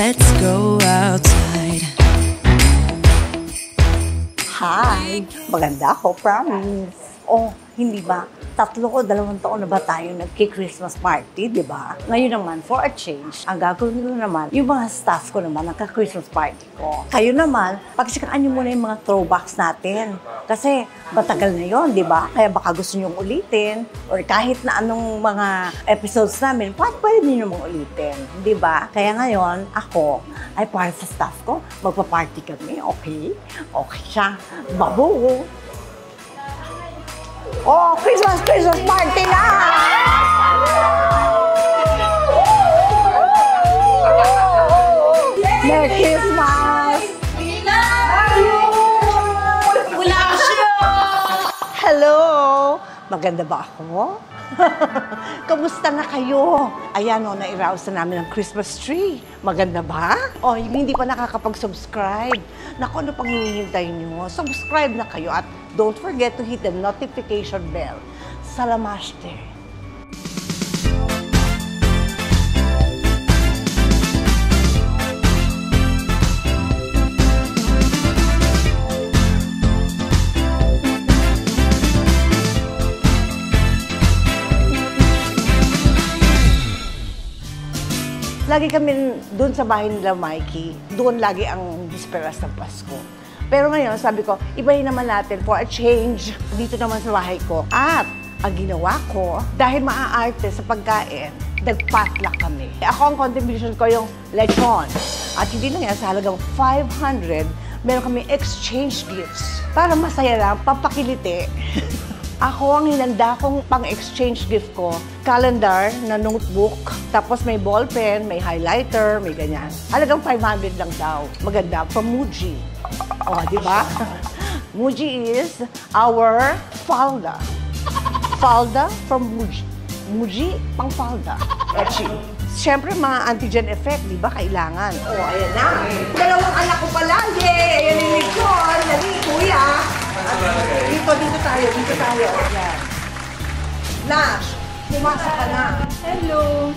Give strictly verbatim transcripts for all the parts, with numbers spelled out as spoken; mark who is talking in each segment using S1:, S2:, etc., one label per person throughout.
S1: let's go outside.
S2: Hi! Maganda ako, promise. Oh, hindi ba? Tatlo ko, dalawang taon na ba tayo nagki-Christmas party, di ba? Ngayon naman, for a change, ang gagawin ko naman, yung mga staff ko naman, nagka-Christmas party ko. Kayo naman, pagsikaan nyo muna yung mga throwbacks natin. Kasi, matagal na yon, di ba? Kaya baka gusto nyo ulitin, or kahit na anong mga episodes namin, pwede, pwede nyo mong ulitin, di ba? Kaya ngayon, ako, ay para sa staff ko, magpa-party kami, okay? Okay siya. Babu! Oh, Christmas, Christmas party na! Merry Christmas!
S3: Wala siya!
S2: Hello! Maganda ba ako? Kamusta na kayo? Ayan o, na-arouse na namin ang Christmas tree. Maganda ba? O, hindi pa nakakapag-subscribe. Naku, ano pang hinihintay nyo? Subscribe na kayo at don't forget to hit the notification bell. Salamaste! Lagi kami doon sa bahay nila, Mikey. Doon lagi ang bisperas ng Pasko. Pero ngayon, sabi ko, ibahin naman natin for a change dito naman sa bahay ko. At ang ginawa ko, dahil maaarte sa pagkain, nagpatlock kami. Ako ang contribution ko yung lechon. At hindi lang yan, sa halagang five hundred, meron kami exchange gifts. Para masaya lang, papakiliti. Ako ang hinanda kong pang-exchange gift ko, calendar na notebook, tapos may ballpen, may highlighter, may ganyan. Halagang five hundred lang daw. Maganda, from Muji. O, di ba? Muji is our falda. Falda from Muji. Muji, pang falda. Etchy. Siyempre, mga antigen effect, di ba? Kailangan. O, ayan na. Dalawang anak ko pala. Yay! Ayan yung lechon. Dali, kuya. Dito, dito tayo, dito tayo. Ayan. Nash, pumasok ka na.
S3: Hello!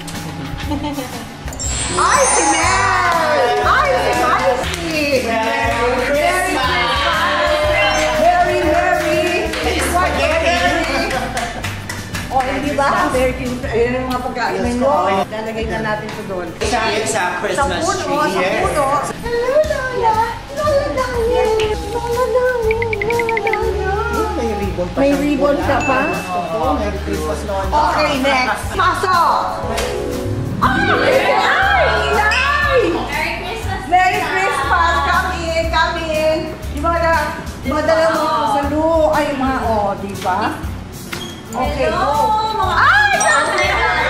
S2: Ay, si Mel! Ay, si Marcy! Merry Christmas! Merry, Merry! What, Merry? O, hindi ba? Merry Christmas. Ayan yung mga pagkain nyo. Lalagay na natin ito doon.
S4: It's a Christmas
S2: tree. Sa puno, sa
S4: yes.
S2: puno. Hello, Lola! Lola Daniel! Lola Daniel! Lola Daniel!
S4: May ribbon pa.
S2: May ribbon ka pa?
S4: Oo, Merry Christmas, Lola.
S2: Okay, next. Pasok! Ay! Ay! Inay!
S3: Merry Christmas!
S2: Merry Christmas! Come in! Come in! Yung mga da, mga dala mo sa lu. Ay, mga, oh, di ba? Okay,
S3: Hello,
S2: go.
S3: mga
S2: Ay! Kasi!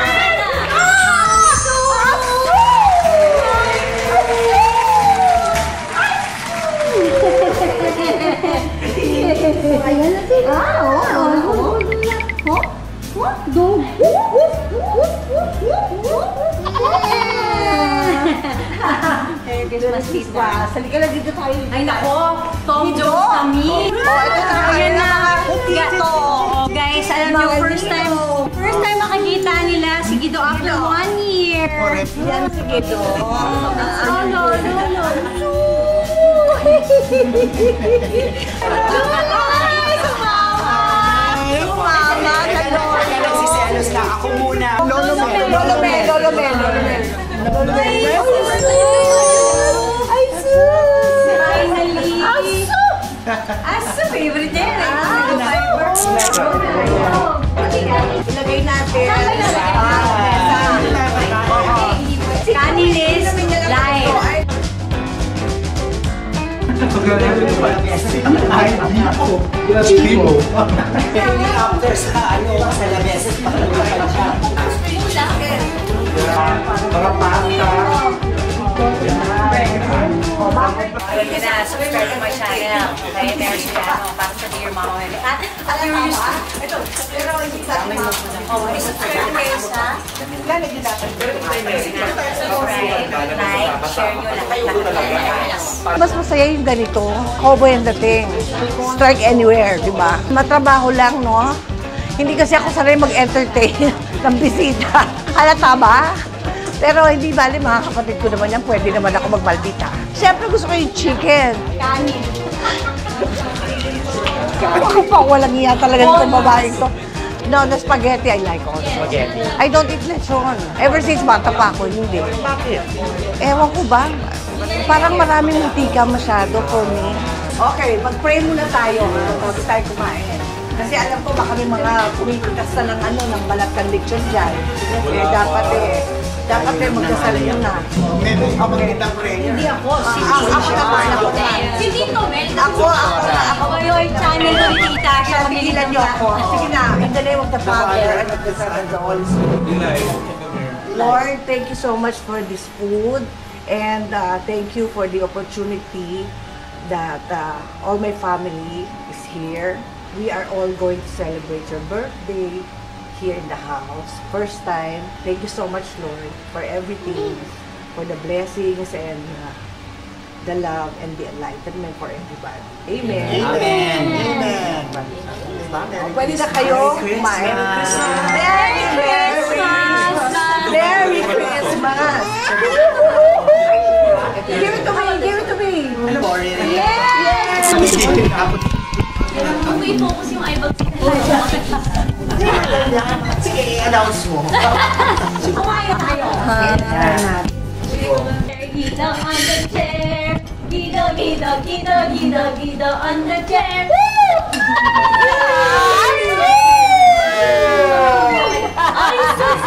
S3: Ayan na sila. Ah, oo. Oo. Huh? Huh? Dog. Merry Christmas, tita.
S2: Salika lang dito tayo.
S3: Ay, nako. Tom
S2: Dito.
S3: Jones kami.
S2: Oh, ito na.
S3: Ayan na.
S2: Dito.
S3: Guys, alam niyo, first time, first time makikita nila si Guido after one year.
S2: Yan, sige to.
S3: Oh, no, no, no.
S2: Ay, sumama! Sumama ka, Lolo.
S4: Nagsiselos na ako muna.
S2: Lolo Mel, Lolo Mel, Lolo Mel, Lolo Mel. Lolo Mel. Ay, sus!
S3: Finally!
S2: Asu!
S3: Asu, favorite niya.
S2: Ilagay natin.
S3: Kanilis live.
S4: Ay, dito. Dito. After sa ano, sa labeses, pakalapan siya. Mga pasta.
S3: Ayan na, subscribe to my channel. Okay, there's your channel. Para sa Dear Mama. At alam mo yung ito, pero hindi sa akin. Oh, may subscribe kayo sa subscribe, like, share nyo lahat.
S2: Mas masaya yung ganito. Cowboy ang dating. Strike anywhere, di ba? Matrabaho lang, no? Hindi kasi ako sanay mag-entertain ng bisita. Halata ba? Pero hindi bali, mga kapatid ko naman yan, pwede naman ako magmaldita. Siyempre gusto ko yung chicken.
S3: Kanin.
S2: Ako pa, walang iya talaga itong babae ko. No, the spaghetti I like also.
S4: Spaghetti.
S2: I don't eat lechon. Ever since bata pa ako, hindi.
S4: Bakit?
S2: Ewan ko ba? Parang maraming mantika masyado for me. Okay, mag-pray muna tayo ha, bago tayo kumain. Kasi alam ko baka may mga pumipitas na ng ano, ng balat ng lechon dyan. Eh, dapat eh, dapat eh magdasal muna.
S4: Okay.
S3: Hindi ako. Si
S2: Ako, ako naman, ako naman.
S3: Si Tito Mel.
S2: Ako, ako, ako.
S3: Ako yung channel ko ni Tita. Siya
S2: Pigilan niyo ako. Sige na, in the name of the Father and of the Son and the Holy Spirit. Lord, thank you so much for this food and uh, thank you for the opportunity that uh, all my family is here. We are all going to celebrate your birthday here in the house. First time. Thank you so much, Lord, for everything, for the blessings and uh, the love and the enlightenment for everybody. Amen.
S4: Amen. Amen.
S2: Pwede na kayo kumain. Merry Christmas! Merry Christmas! Give it to me! Give it to me!
S3: Yes! Kung i-focus yung eyebag
S4: Sige, i-announce mo.
S3: Kumain tayo. Gido on the chair. Gido, gido, gido, gido, gido on the chair. Ay, sus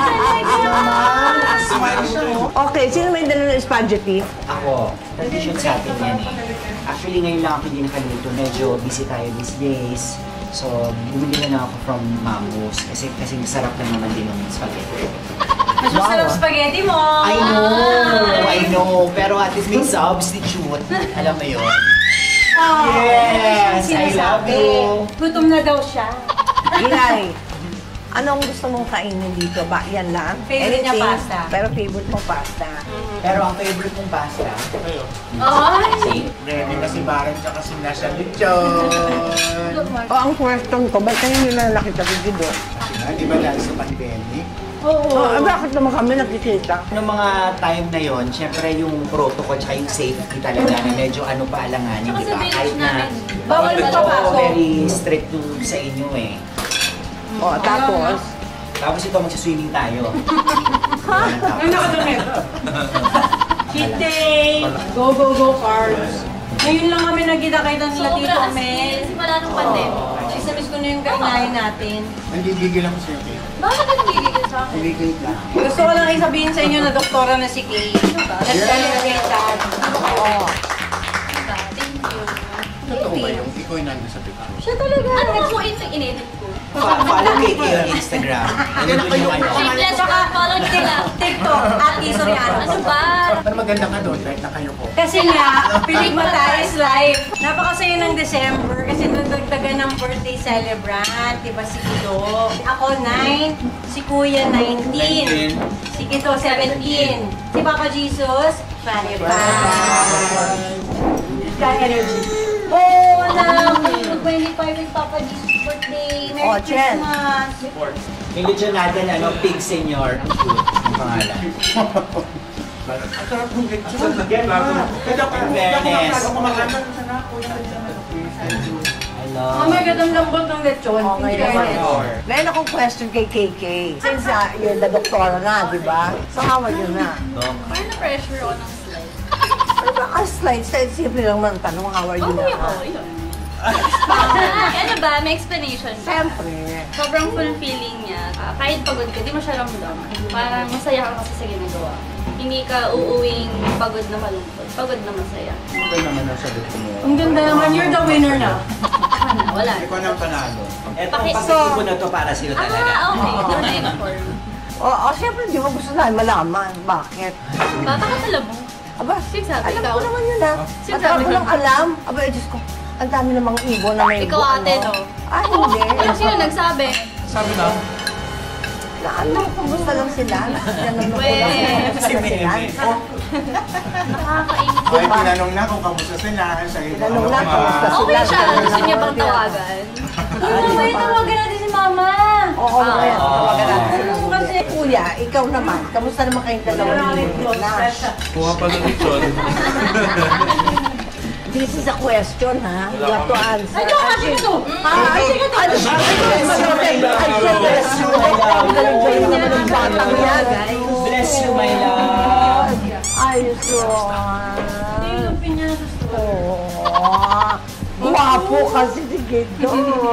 S3: talaga!
S2: Okay, sino may dala ng spaghetti?
S4: Ako, tradition sa atin yan eh. Actually, ngayon lang ako hindi nakaluto. Medyo busy tayo these days. So, bumili na lang ako from Mambos kasi kasi masarap lang naman din yung spaghetti.
S3: Mas masarap spaghetti mo!
S4: I know! I know! Pero at least may substitute. Alam mo yun? Yes! I love you!
S3: Gutom na daw siya.
S2: Inay, anong gusto mong kainin dito? Ba, yan lang?
S3: Favorite niya
S2: Anything?
S3: pasta.
S2: Pero favorite mong pasta.
S4: Pero ang favorite kong pasta,
S3: Ay!
S5: Ready na si Baron tsaka si Nasha Lechon.
S2: O, ang question ko, ba't kayo nila nakita dito?
S5: Ah, di ba dahil sa pandemic?
S2: Oo. Oh, bakit naman kami nakikita?
S4: noong mga time na yon, syempre yung protocol tsaka yung safety talaga na medyo ano pa alanganin, di ba? Kahit na
S3: Bawal
S4: Oo,
S3: magpapasok.
S4: very strict to sa inyo eh.
S2: O, tapos?
S4: Tapos ito, magsiswimming tayo.
S3: Ay, nakadamit. Cheat day! Go, go, go, carbs! Ngayon lang kami nagkita-kita nila Tito Mel. Simula nung pandemic. Miss ko na yung kainahin natin.
S5: Nanggigigil ako sa'yo, Kate.
S3: Bakit ka nagigigil sa akin?
S5: Gigigil ka.
S6: Gusto ko lang isabihin sa inyo na doktora na si Kay. Nag-celebrate sa atin.
S2: Oo.
S3: Thank you.
S5: Totoo ba yung ikaw yung nandun sa picture?
S3: Siya talaga. Ano nag-mo in sa in-edit ko?
S4: Fa- Follow K K on Instagram. Ayun doon yung ano.
S3: Shameless ka, follow nila.
S6: TikTok, at Isoriano.
S3: Ano ba?
S5: Pero maganda ka doon kahit nakayo ko.
S6: Kasi nga, Piligmataris Live. Napakasaya ng December kasi nagdagdagan ng birthday celebrant. Diba si Kido? Ako nine, si Kuya nineteen, si Kito seventeen, si Papa Jesus, twenty-five. Sky Energy.
S3: Oh, alam. twenty-five is Papa Jesus' birthday. Merry
S2: Oh, Chen.
S3: Christmas.
S4: Yung lechon natin, ano, Pig Senior. Ang cute. Ang pangalan.
S5: Ang sarap ng lechon. Kaya ako
S4: Fairness.
S5: kumakain.
S4: Hello.
S6: Oh my God, ang lambot ng lechon.
S2: Oh, ngayon naman. Meron akong question kay K K. Since uh, you're the doktora na, di ba? So, how are you na?
S4: Dok.
S3: Parang na-pressure ako ng slide.
S2: Ano ba? Ah, slides. Simple lang man tanong, how are you
S3: Okay
S2: na?
S3: ako, yun. Ah, ano ba? May explanation.
S2: Siyempre.
S3: Sobrang fulfilling niya. Ah, kahit pagod ka, di mo siya ramdam. Parang masaya ka kasi sa ginagawa. Hindi ka uuwing pagod na malungkot. Pagod na masaya.
S5: Ito naman ang sagot mo.
S6: Ang ganda naman, you're the winner na.
S3: Ano, wala.
S5: Ikaw na ang panalo.
S4: Etong
S3: Paki-
S4: pagkikipon na to para sila talaga.
S3: Ah, okay. Ito na inform.
S2: O, oh, siyempre, di mo gusto namin malaman. Bakit?
S3: Bata ka pala mo.
S2: Aba,
S3: Sino sabi?
S2: alam
S3: Ikaw?
S2: ko naman yun ha.
S3: Sino
S2: At ako
S3: sabi?
S2: lang alam. Aba, Diyos ko, ang dami namang ibon na may
S3: Ikaw
S2: bu-
S3: ate,
S2: ano.
S3: no?
S2: Ah, hindi.
S3: Ano sino nagsabi?
S5: Sabi na,
S2: Na ano, kumusta lang sila? Yan ang
S3: Weh.
S2: nakulang.
S4: Si Meme.
S3: Nakakainis.
S5: ay tinanong na kung kamusta sila. Sabi ko,
S2: Tinanong
S5: ano
S2: na,
S5: ka
S2: kamusta
S5: ba?
S3: Okay siya. Gusto niya bang tawagan?
S6: Uy, mamaya tawagan natin si Mama.
S2: Oo, oh,
S3: Ah,
S2: kaya tawagan natin sila.
S6: Oo, kasi-
S2: Kuya, ikaw naman, kamusta naman kayong dalawa ni Nash?
S5: Kuha pa ng lechon.
S2: This is a question, ha? You have to answer.
S6: Ano? Kasi ka to?
S2: Ah, ay, sige to. Ano siya?
S4: Bless you, my love.
S2: Ayos yun. Oo. Guwapo kasi si Gido.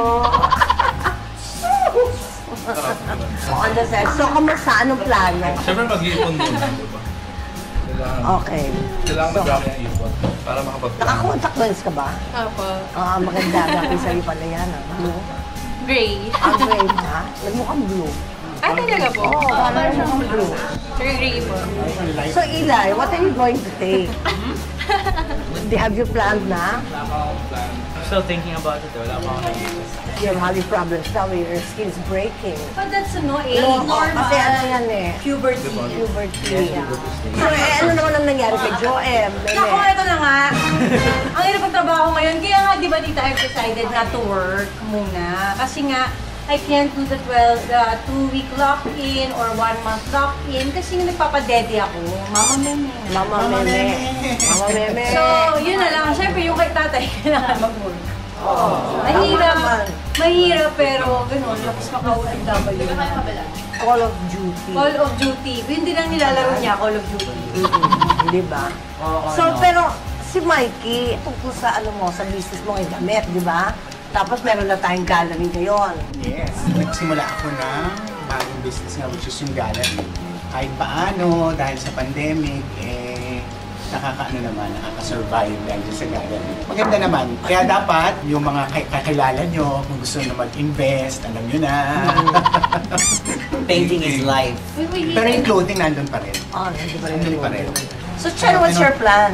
S2: On the set. So, kamusta? Anong plano?
S5: Siyempre mag-iipon muna, di ba? Kailangan,
S2: Okay.
S5: kailangan
S2: So,
S5: mag-gamit ng ipon para makapag-plan.
S2: naka-contact lens ka ba?
S7: Apo.
S2: Ah, maganda. Dapat sa'yo pala yan, ah. Blue.
S7: Gray.
S2: Ang gray ha? Nagmukhang blue.
S7: Ah, talaga po?
S2: Oo, oh, parang mukhang blue.
S7: Sir, gray po.
S2: So, Eli, what are you going to take? Have you planned na?
S8: Still thinking about it, wala pa ako nag-isip.
S2: You're having problems now with your skin's breaking.
S6: But that's ano eh,
S2: No,
S6: normal.
S2: kasi ano yan eh.
S6: Puberty.
S2: Puberty. So, eh, ano naman ang nangyari kay Joem?
S6: Naku, ito na nga. Ang hirap magtrabaho ngayon. Kaya nga, di ba, tita, I've decided not to work muna. Kasi nga, I can't do the twelve, the two-week lock-in or one-month lock-in kasi nga nagpapadede ako. Mama Meme.
S2: Mama Meme. Mama Meme.
S6: So, yun na lang. Siyempre, yung kay tatay, kailangan mag-work. Mahirap. Mahirap, pero gano'n. Lakas maka-O F W.
S2: Call of Duty.
S6: Call of Duty. Yun din ang nilalaro niya, Call of Duty.
S2: Di ba? So, pero si Mikey, tungkol sa ano mo, sa business mo ng damit, di ba? Tapos meron na tayong gallery ngayon.
S5: Yes, nagsimula ako ng bagong business nga, which is yung gallery. Kahit paano, dahil sa pandemic, eh, nakakaano naman, nakaka-survive dahil sa gallery. Maganda naman. Kaya dapat, yung mga kakilala nyo, kung gusto na mag-invest, alam nyo na.
S4: Painting is life.
S5: Pero yung clothing nandun pa rin.
S2: Oh, hindi pa rin.
S5: Nandun pa rin.
S2: So, Chen, what's your plan?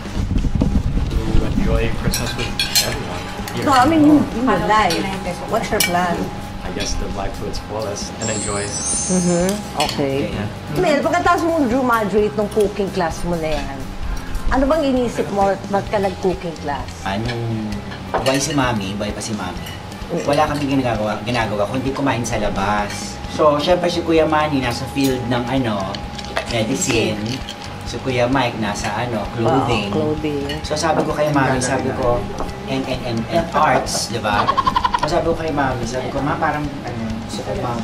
S8: To enjoy Christmas with everyone. Here.
S2: No, I mean, in your life. What's your plan?
S8: I guess live life to its fullest and enjoy.
S2: Mm-hmm. Okay.
S8: Yeah.
S2: Mel, pagkatapos mo graduate ng cooking class mo na yan, ano bang inisip mo, ba't ka nag-cooking class?
S4: Anong buhay si Mami, buhay pa si Mami. Wala kami ginagawa, ginagawa kundi kumain sa labas. So, syempre si Kuya Manny nasa field ng ano, medicine. Si Kuya Mike nasa ano, clothing.
S2: Oo, clothing.
S4: So sabi ko kay Mami, sabi ko, and, and, and, and arts, di ba? So sabi ko kay Mami, sabi ko, Ma, parang ano, gusto ko ma,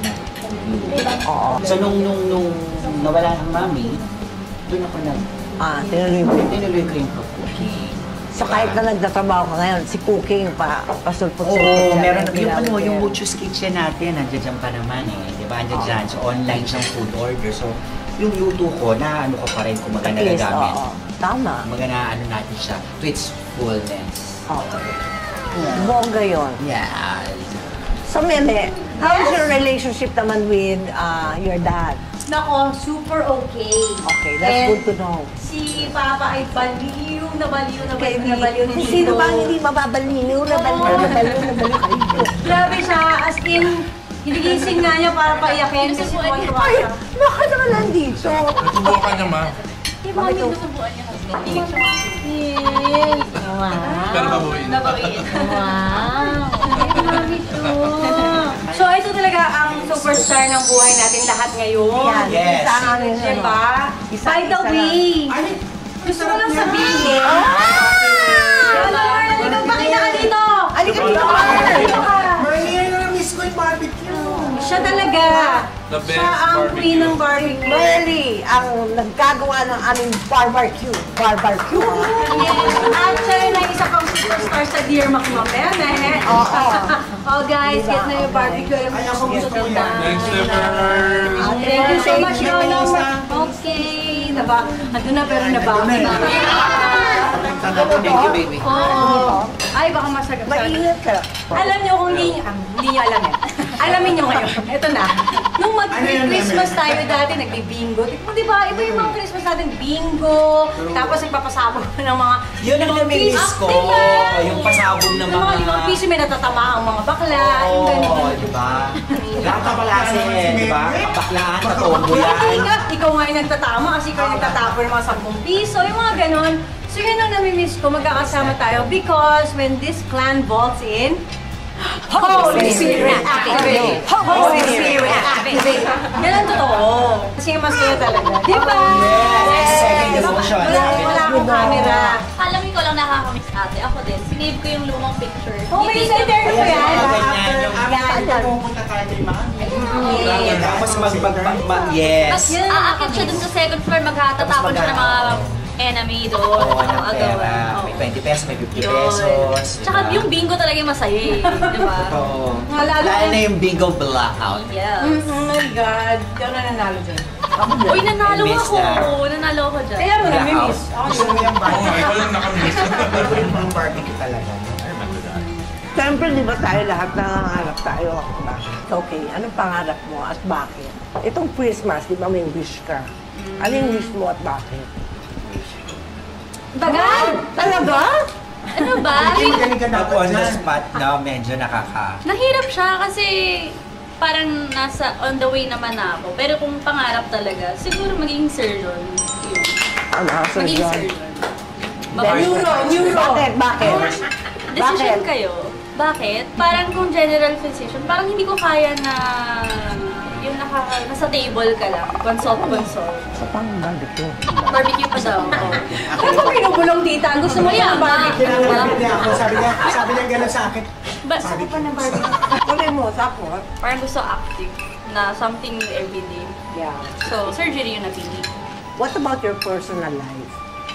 S2: Oo.
S4: So nung, nung, nung nawala ng Mami, doon ako nag,
S2: Ah, tinuloy mo.
S4: tinuloy ko yung cooking.
S2: So kahit na nagtatrabaho ka ngayon, si cooking pa, pasulpot-sulpot.
S4: Oo,
S2: dyan,
S4: meron
S2: ang
S4: yung ano,
S2: ginagawa.
S4: yung Muchos Kitchen natin, nandiyan dyan pa naman eh, di ba? Andiyan dyan, so online siyang food order. So yung luto ko, na ano ko pa rin kung
S2: At
S4: magana
S2: least,
S4: nagamit.
S2: oo. Tama.
S4: Magana ano natin siya, to its fullness.
S2: Okay. Bongga yun.
S4: Yeah.
S2: So, Meme, how is your relationship naman with uh, your dad?
S6: Nako, super okay.
S2: Okay, that's
S6: And
S2: good to know.
S6: Si Papa ay baliw na baliw na
S2: Kay
S6: baliw na baliw ni
S2: Kung sino
S6: Tito.
S2: ba ang hindi mababaliw na baliw na baliw na baliw kay Tito?
S6: Grabe siya, as in, hinigising nga niya para paiyakin kasi tuwa-tuwa
S2: Ay,
S6: siya.
S2: baka naman nandito.
S5: Natutukan niya, Ma.
S6: Di ba kami nusubuan niya husband? Yes. Wow.
S5: Pero babuin.
S6: Wow. Ay, mami to. So, ito talaga ang superstar ng buhay natin lahat ngayon.
S2: Yan,
S4: Yes.
S2: isa ang ano.
S6: Diba?
S2: Isa-
S6: By the
S2: isa
S6: way, gusto ko lang sabihin. Hello, halika, pakita ka dito.
S2: Halika dito, Marl.
S6: Dito ka.
S5: Marlene, na-miss ko yung barbecue.
S6: Siya talaga.
S5: The best
S6: Siya ang queen ng barbecue.
S2: Merly, ang nagkagawa ng aming barbecue. Barbecue, ha?
S6: At siya rin ang isa pang superstar sa Dear Makmameme.
S2: Oo.
S6: Oh guys, get na yung barbecue. Alam mo kung gusto ko na.
S5: Thanks, Never.
S6: Thank you so much, Lolo. Okay. Naba, ando na pero nabawi.
S4: Thank you, baby.
S6: Oo. Ay, baka masagot.
S2: Maingat ka.
S6: Alam niyo kung hindi, ah, hindi niyo alam yan. Alamin niyo ngayon. Ito na. Nung mag-Christmas tayo dati, nagbi-bingo. Di ba? Iba yung mga Christmas natin, bingo. Tapos nagpapasabog ng mga...
S4: Yun ang nami-miss ko.
S6: Ah,
S4: Yung pasabog ng
S6: Ng mga
S4: mga...
S6: limang piso may natatama ang mga bakla. Yung
S4: Oo,
S6: ganun.
S4: di ba? Lahat ka pala kasi, di ba? Baklaan, katombo
S6: Hindi
S4: yan.
S6: nga, ikaw nga yung nagtatama kasi ikaw yung nagtatapon ng mga sampung piso, yung mga ganon. So yun ang nami-miss ko, magkakasama tayo because when this clan vaults in, Holy Spirit, activate! Holy Spirit, activate! Yan ang totoo. Kasi mas kaya talaga. Di ba?
S4: Yes! Second devotion.
S6: Wala, wala akong camera.
S9: Alam mo, ikaw lang nakakamiss ate. Ako din. Sinave ko yung lumang picture.
S6: Oh, may center ko yan.
S4: Ganyan yung
S5: After pumunta tayo kay Mami.
S4: Yes. Tapos mag, mag, mag, mag, yes.
S9: Tapos aakit siya dun sa second floor, maghatatapon siya ng mga enemy doon.
S4: Oo,
S9: Ano,
S4: ng pera.
S9: agawan.
S4: May twenty pesos, may fifty
S9: Yun.
S4: pesos.
S9: Tsaka yung bingo talaga yung masaya eh. Di ba?
S4: Oo.
S6: Lalo-
S4: Lalo na yung bingo blackout.
S9: Yes.
S6: Oh my God. Di ako na nanalo dyan.
S9: Uy, nanalo
S4: I miss
S9: ako.
S4: na.
S9: Nanalo ako dyan.
S6: Kaya mo nami-miss.
S5: Gusto mo yung barbecue?
S8: Walang nakamiss.
S5: Favorite mo yung barbecue talaga.
S2: Siyempre, di ba tayo lahat nangangarap tayo? Okay, anong pangarap mo at bakit? Itong Christmas, di ba may wish ka? Ano yung wish mo at bakit?
S9: Tagal!
S2: Talaga?
S9: Ano ba?
S5: Magaling ka
S4: Ako on
S5: dapat
S4: the
S5: dyan.
S4: spot na medyo nakaka...
S9: Nahirap siya kasi parang nasa on the way naman na ako. Pero kung pangarap talaga, siguro maging surgeon. Yun.
S2: Ano,
S9: Maging
S2: surgeon?
S9: surgeon.
S2: Neuro, neuro. Bakit? Bakit?
S9: Decision
S2: Bakit?
S9: kayo. Bakit? Parang kung general physician, parang hindi ko kaya na yung nakaka, nasa table ka lang, consult-consult.
S2: Sa pang barbecue.
S9: Barbecue pa daw. Oh.
S6: Ano ba pinubulong tita? Gusto mo
S9: Kaya
S6: yung barbecue?
S5: Kinakapit niya ako. Sabi niya, sabi niya gano'n sa akin.
S9: Ba, gusto ko pa ng barbecue.
S2: Kulay mo, tapos?
S9: Parang gusto active na something everyday.
S2: Yeah.
S9: So, surgery yung napili.
S2: What about your personal life?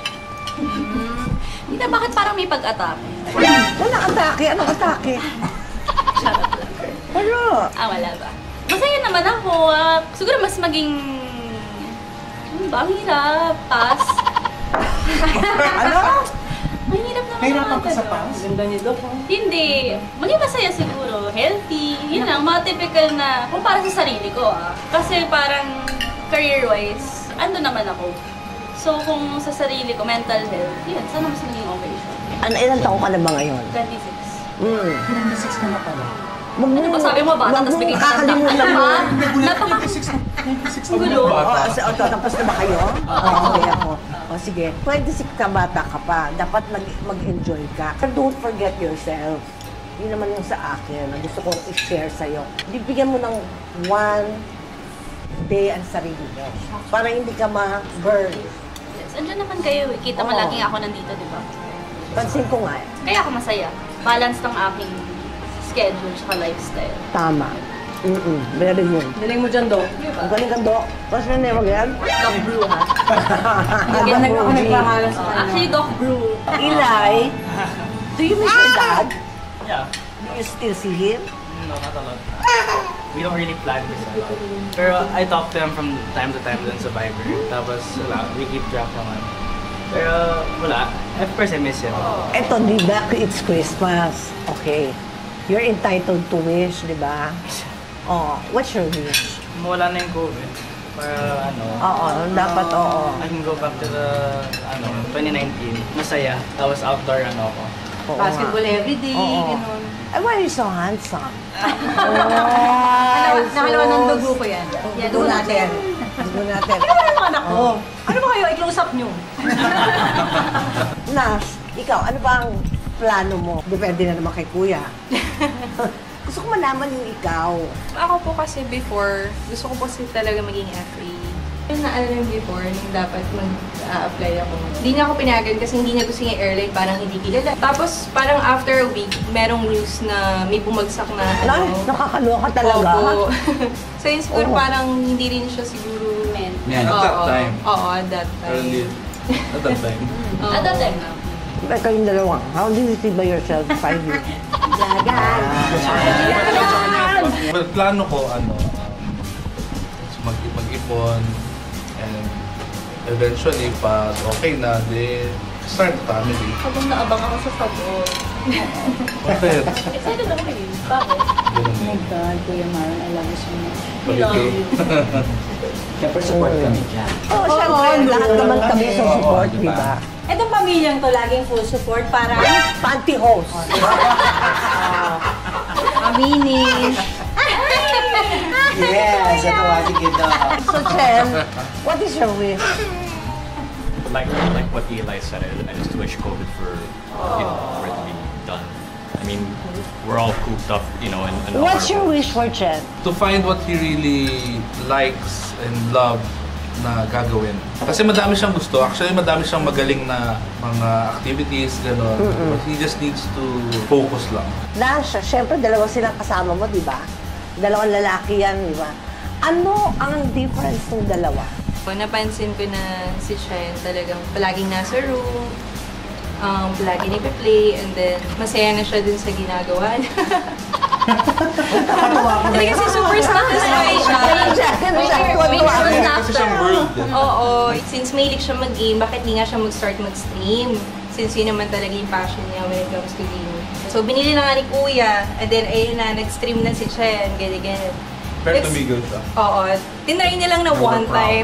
S9: Hindi na, bakit parang may pag-atake?
S2: Wala atake. Anong atake?
S9: Charot lang.
S2: Ano?
S9: Ah, wala ba? Masaya naman ako. ah. siguro mas maging... Ano ba? Ang hirap. Pass.
S2: Ano?
S9: Mahirap naman.
S5: Nahirapan
S9: naman
S5: ka sa
S9: ganun.
S5: pass?
S6: Ganda ni Doc.
S9: Hindi. Maging masaya siguro. Healthy. Yun lang. Mga typical na... Kung para sa sarili ko ah. Kasi parang career-wise, ando naman ako. So kung sa sarili ko, mental health, yun. Sana mas maging okay siya.
S2: Ano, ilang taong ka na ba ngayon?
S9: twenty-six.
S2: Hmm.
S5: twenty-six ka na pala.
S9: Ano ba sabi mo bata, tapos bigay ka ng
S2: kakalimutan
S9: ano
S2: mo.
S9: ba? Napaka...
S5: twenty-six
S9: Ang gulo.
S2: Oo, oh, so, tapos na ba kayo? Oo, okay ako. O sige, twenty-six ka bata ka pa, dapat mag- mag-enjoy ka. But don't forget yourself. Yun naman yung sa akin, na gusto kong i-share sa'yo. Bigyan mo ng one day ang sarili mo. Para hindi ka ma-burn.
S9: Yes, andyan naman kayo eh. Kita mo
S2: Oo.
S9: laging ako nandito, di ba?
S2: Pansin ko nga, eh.
S9: Kaya ako masaya. Balance ng aking schedule sa lifestyle.
S2: Tama. Mm-mm, very good.
S6: Galing mo dyan, Doc.
S2: Ang galing ka, Dok. What's your name again?
S9: Doc Brew, ha?
S6: Hindi nag ako nagpahalas sa
S9: Oh,
S6: kanya.
S9: actually, Doc Brew.
S2: Eli, do you miss your dad?
S8: Yeah.
S2: Do you still see him?
S8: No, not a lot. We don't really plan this a lot. Pero I talk to him from time to time dun sa Viber. Tapos wala, we keep track naman. Pero wala. Of course, I miss him.
S2: Eto, di ba, it's Christmas. Okay. You're entitled to wish, di ba? Oh, what's your wish?
S8: Mawala na yung COVID. Para ano,
S2: Oo, dapat oo.
S8: I can go back to the ano, twenty nineteen. Masaya. Tapos outdoor ano ako.
S2: Oo nga.
S6: Basketball everyday,
S2: Oo.
S6: gano'n.
S2: Ay, why are you so handsome?
S6: Nakalawa nakalawa ng dugo ko yan.
S2: Yeah, dugo natin. Dugo natin.
S6: Ano ba yung anak ko? Ano ba kayo? I-close up nyo.
S2: Nas, ikaw, ano ba ang plano mo? Depende na naman kay kuya. Gusto ko malaman yung ikaw.
S7: Ako po kasi before, gusto ko po kasi talaga maging F A. Yung naalala yung before, nung dapat mag-a-apply ako. Hindi niya ako pinayagan kasi hindi niya gusto yung airline, parang hindi kilala. Tapos parang after a week, merong news na may bumagsak na
S2: Ay,
S7: ano.
S2: nakakaloka talaga.
S7: Opo. So yun siguro
S2: Oo.
S7: parang hindi rin siya siguro meant.
S4: Meant.
S7: Oo,
S10: At that time.
S7: Oo, at that
S10: Pero
S7: time.
S10: hindi. At that time.
S7: Oo.
S9: At that time na.
S2: Like kayong dalawa, how do you see by yourself five years?
S10: Well, plano ko, ano, um, mag mag-ipon, and eventually, pag okay na, di start a family.
S9: Habang naabang ako sa sabon.
S10: Bakit?
S9: Excited ako eh. Bakit?
S10: Ganun eh.
S6: God, Kuya Maron, I love you so much.
S9: We love you.
S4: Siyempre support kami dyan.
S2: Oo, oh, syempre, lahat naman kami sa support, di ba?
S6: Itong pamilyang to, laging full support para
S2: Pantyhose.
S6: aminin.
S4: Yes, ito si Kito.
S2: So, Chen, what is your wish?
S11: Like like what Eli said, I, I just wish COVID for you know for it to be done. I mean, we're all cooped up, you know, in, in
S2: What's
S11: our-
S2: your wish for Chen?
S10: To find what he really likes and love na gagawin. Kasi madami siyang gusto. Actually, madami siyang magaling na mga activities, gano'n. But he just needs to focus lang.
S2: Dahil siya, syempre dalawa silang kasama mo, di ba? Dalawang lalaki yan, di ba? Ano ang difference ng dalawa?
S7: Napansin ko na si Chen talagang palaging nasa room, um, palagi nagpe-play, and then masaya na siya dun sa ginagawa niya. Hindi kasi super satisfied siya.
S10: Kasi siyang world.
S7: Oo, since mahilig siya mag-game, bakit di nga siya mag-start mag-stream? Since yun naman talaga yung passion niya when it comes to gaming. So binili na nga ni Kuya, and then ayun na, nag-stream na si Chen, ganyan-ganyan.
S10: Pero tumigil siya.
S7: Oo, tinry niya lang na one time.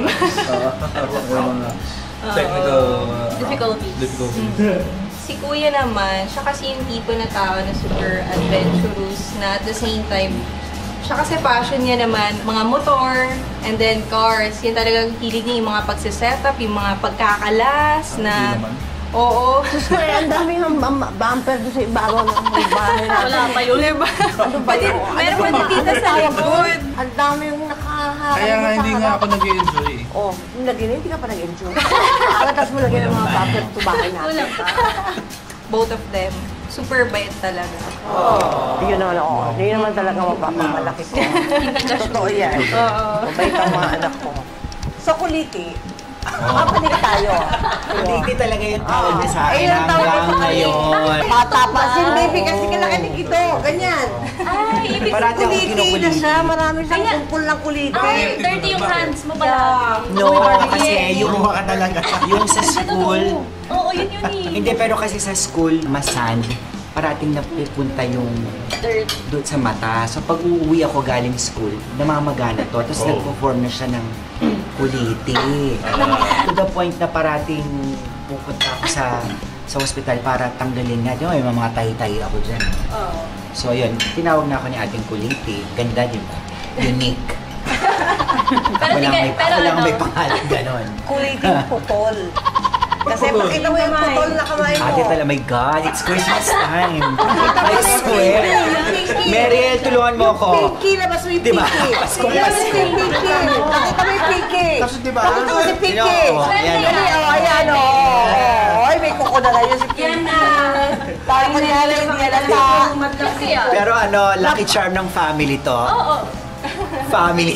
S10: Technical uh,
S9: Difficulties.
S10: difficulties.
S7: Si Kuya naman, siya kasi yung tipo na tao na super adventurous na at the same time, siya kasi passion niya naman, mga motor, and then cars. Yan talagang hilig niya yung mga pagsisetup, yung mga pagkakalas na... Oo.
S2: So, ang daming bumper doon sa ibabaw ng bahay natin.
S9: Wala pa yun.
S7: Diba?
S2: Ano ba yun?
S7: Meron pa dito sa likod.
S2: Ang daming nakaharap.
S10: Kaya nga hindi nga ako nag-enjoy.
S2: Oh, lagyan, hindi ka pa nag-enjoy. Pagkatas mo lagyan ng mga bumper sa bahay natin.
S9: Kulang pa.
S7: Both of them. Super bait talaga.
S2: Oh. Yun naman ako. Yun naman talaga mapapamalaki ko. Totoo yan.
S7: Oo.
S2: Mabait ang mga anak ko. Sa kuliti, mapanig tayo.
S4: Kuliti talaga yung tawag niya sa akin
S2: Ayun ang tawag
S4: hanggang
S2: niya sa akin.
S4: ngayon.
S2: Bata pa. Si baby kasi kinakinig ito. Ganyan.
S9: Ay, ibig
S4: Parati ako
S2: Kuliti na
S4: kinukuliti.
S2: siya. Marami siyang
S9: Kaya-
S2: tungkol ng kuliti.
S9: Ay, dirty yung hands mo pala.
S4: No, kasi yung
S5: Kumuha ka talaga.
S4: yung sa school,
S9: Oo, yun yun eh.
S4: hindi pero kasi sa school, masand, parating napupunta yung
S9: Dirt.
S4: doon sa mata. So pag uuwi ako galing school, namamagana to. Tapos
S11: Oh.
S4: nagpo-form na siya ng kuliti. To the point na parating pupunta ako sa sa hospital para tanggalin nga. Di ba, may mga tahi-tahi ako dyan.
S9: Oo.
S4: So yun, tinawag na ako ni ating kuliti. Ganda, di ba? Unique.
S9: Pero
S4: Ako
S9: di
S4: lang
S9: ka-
S4: may,
S9: pero
S4: ako lang
S9: ano?
S4: may pangalan, ganon.
S2: Kuliting putol. Kasi pakita mo yung putol na kamay mo.
S4: Ate talaga, my God, it's Christmas time. I swear. Mariel, tulungan mo ako.
S2: Pinky, labas mo yung
S4: Diba?
S2: Pinky.
S4: Pasko,
S2: Labas
S4: Pasko.
S2: mo yung Pinky. Nakita mo yung Pinky.
S5: Tapos diba?
S2: Nakita mo si Pinky.
S4: Sino? Ayan.
S2: Dali, oh, ayan, oh. Ay, may kuko na ngayon si Pinky.
S6: Yan na.
S2: Parang kunyari, hindi alata.
S9: Kasi ah.
S4: Pero ano, lucky charm ng family to.
S9: Oo.
S4: Family.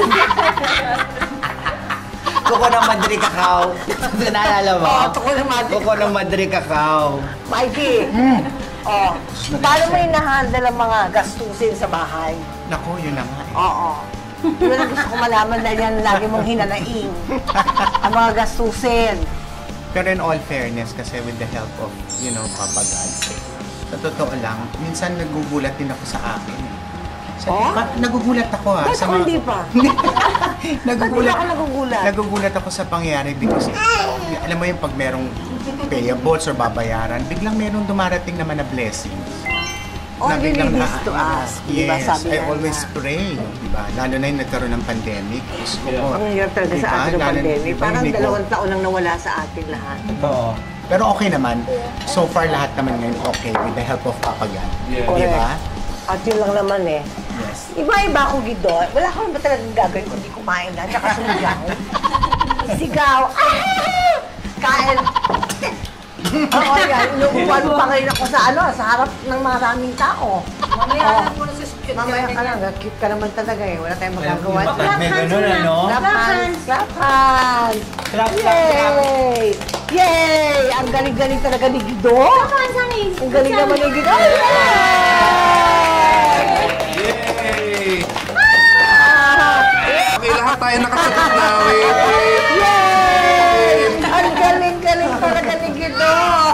S4: Kuko ng Madre Cacao. Naalala mo?
S2: Oo, kuko ng Madre
S4: Kuko ng Madre Cacao.
S2: Mikey. Oh, paano mo hinahandle ang mga gastusin sa bahay?
S5: Naku, yun na nga eh.
S2: Oo. Yun ang gusto ko malaman na yan lagi mong hinanaing. Ang mga gastusin.
S5: Pero in all fairness, kasi with the help of, you know, Papa God, sa totoo lang, minsan nagugulat din ako sa akin. Sa,
S2: Oh?
S5: pa- nagugulat ako ha.
S2: Ba't
S5: sa
S2: kung hindi pa?
S5: nagugulat,
S2: Ba't di ka nagugulat?
S5: nagugulat ako sa pangyayari because, alam mo yung pag merong payables or babayaran, biglang merong dumarating naman na blessings.
S2: All
S5: Na
S2: you
S5: biglang
S2: need is
S5: na-
S2: to ask, di ba?
S5: Yes,
S2: Sabi
S5: I
S2: nga
S5: always
S2: na.
S5: pray, di ba? Lalo na yung nagkaroon ng pandemic. Gusto ko,
S2: Ang hirap talaga
S5: di
S2: sa
S5: ba?
S2: atin ng
S5: Lalo-
S2: pandemic.
S5: di ba,
S2: Parang
S5: hindi ko-
S2: dalawang taon nang nawala sa atin lahat.
S5: Oo. Pero okay naman. So far, lahat naman ngayon okay with the help of Papa God.
S10: Yeah.
S5: Di ba?
S2: At yun lang naman eh.
S5: Yes.
S2: Iba-iba akong gido. Wala akong ba talagang gagawin kundi kumain na. Tsaka sumigaw. Sigaw. Ah! Kain. Oo, yan. Inuupuan mo pa ngayon ako sa ano, sa harap ng maraming tao.
S6: Mamaya mo na sa cute
S2: Mamaya ka lang. Cute ka naman talaga eh. Wala tayong magagawa.
S4: May ganun, ano?
S2: Clap hands! Clap hands!
S4: Clap, clap, clap.
S2: Yay! Yay! Ang galing-galing talaga ni Guido. Clap hands, honey! Ang galing naman ni Guido. Yay!
S10: Yay!
S2: Ah!
S10: Okay, lahat tayo nakasagot na. Wait, wait.
S2: Yay! Ang galing-galing talaga ni Guido.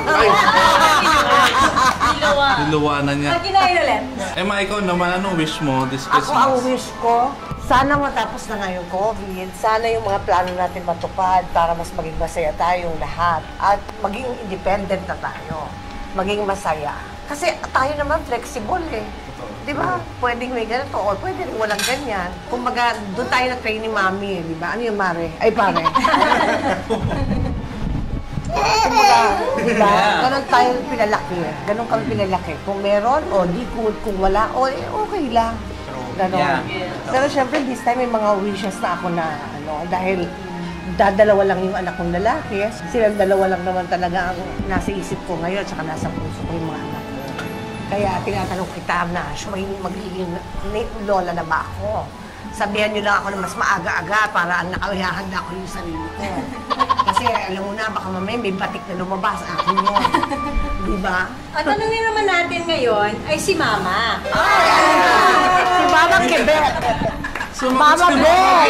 S9: Dilawa.
S10: Niluwanan niya.
S6: Kinain ulit.
S10: Emma, ikaw naman, anong wish mo this
S2: Ako ang
S10: Christmas?
S2: wish ko, sana matapos na nga yung COVID, sana yung mga plano natin matupad para mas maging masaya tayong lahat at maging independent na tayo, maging masaya. Kasi tayo naman flexible eh. Di ba? Pwedeng may ganito o pwede rin walang ganyan. Kung maga, doon tayo na-train ni Mami eh, di ba? Ano yung Mare? Ay, pare. Kumbaga, diba? Ganon tayo pinalaki. Ganon kami pinalaki. Kung meron, o di cool. Kung wala, o eh, okay lang. Ganon.
S4: Yeah.
S2: Pero syempre, this time may mga wishes na ako na, ano, dahil dadalawa lang yung anak kong lalaki. Silang dalawa lang naman talaga ang nasa isip ko ngayon, tsaka nasa puso ko yung mga anak ko. Kaya tinatanong kita na, may magiging lola na ba ako? Sabihan niyo lang ako na mas maaga-aga para ang nakahihahanda ko yung sarili ko. Kasi alam mo na, baka mamaya may batik na lumabas akin yun. Diba?
S6: At tanungin naman natin ngayon ay si Mama.
S2: Ay, ay, si Mama Quebec. Mama Quebec.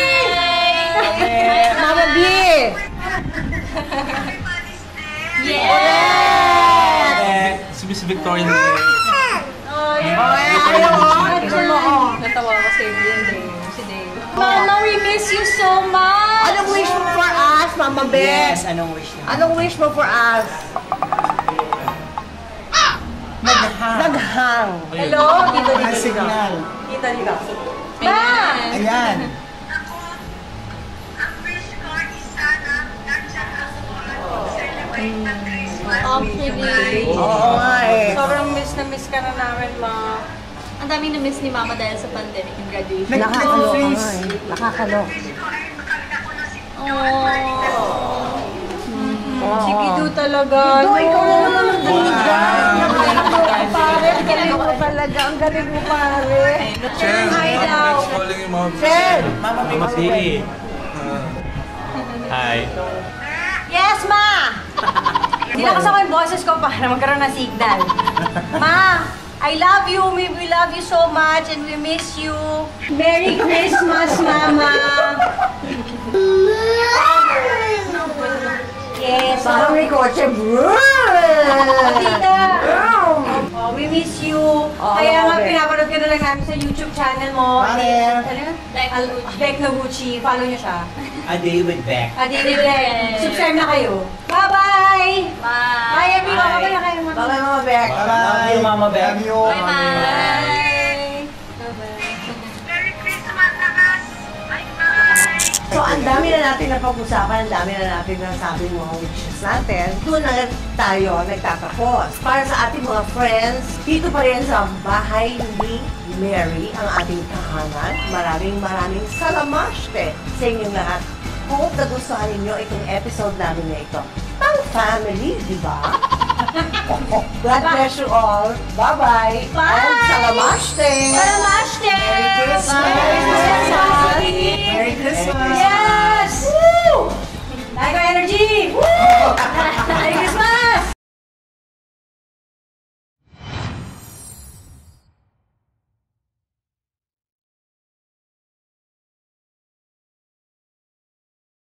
S2: Mama B!
S9: Yes!
S10: Si Miss Victoria.
S6: Oh, yeah.
S2: Ayaw mo!
S7: Natawa ko sa iyo yun, Dave. Si Dave.
S6: Mama, we miss you so much!
S2: Anong wish mo for us, Mama B?
S4: Yes, anong wish niya?
S2: Anong wish mo for us? Naghang. Naghang.
S6: Hello? Dito,
S5: Ang
S6: dito,
S5: signal.
S6: dito, dito. Ma!
S5: Ayan.
S9: Actually,
S2: Oo nga eh.
S6: Sobrang miss na miss ka na namin, Ma.
S9: ang daming na-miss ni Mama dahil sa pandemic and graduation.
S2: Nakakaloka nga eh. Nakakaloka.
S9: Oh.
S6: Si Gido talaga.
S2: Gido, ikaw na naman ang talaga.
S5: Wow.
S2: Nakakaloka, pare. Ang galing mo talaga. Ang galing mo, pare.
S10: Chen,
S6: Hi
S10: Mama
S6: daw.
S10: Beck's calling you, Mom.
S2: Chen!
S5: Mama B.
S11: Mama B. Hi.
S6: Yes, Ma! Nilakas ako yung boses ko para magkaroon ng signal. Ma, I love you. We, we love you so much and we miss you. Merry Christmas, Mama! Yes,
S2: Parang may kotse.
S6: Tita! Oh, we miss you. Kaya nga
S2: okay.
S6: pinapanood ka na lang namin sa YouTube channel mo.
S5: Mother.
S6: Ano yun? Beck Noguchi. Follow nyo siya.
S4: A Day with Beck.
S6: Adi Beck. Subscribe na kayo. Bye-bye!
S9: Bye!
S6: Bye, everyone. Bye na kayo.
S2: Bye-bye, Mama Beck.
S4: Love you, Mama Beck.
S5: Love you.
S9: Bye,
S6: Bye!
S2: So, ang dami na natin na pag-usapan, ang dami na natin na sabi mga wishes natin. Doon na tayo nagtatapos. Para sa ating mga friends, dito pa rin sa bahay ni Mary, ang ating tahanan. Maraming maraming salamaste sa inyong lahat. Hope nagustuhan ninyo itong episode namin na ito. Pang family, di ba? God bless you all. Bye-bye.
S6: Bye!
S2: And salamaste!
S6: Salamaste!